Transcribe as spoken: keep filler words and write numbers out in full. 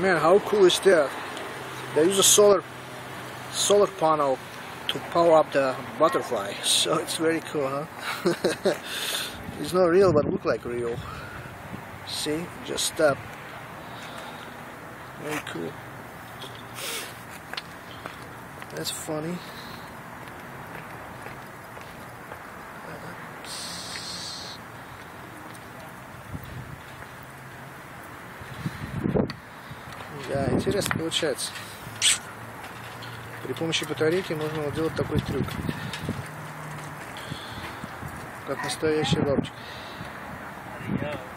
Man, how cool is that? They use a solar solar panel to power up the butterfly, so it's very cool, huh? It's not real, but look like real. See, just step. Very cool. That's funny. Да, интересно получается. При помощи батарейки можно вот делать такой трюк, как настоящий бабочка.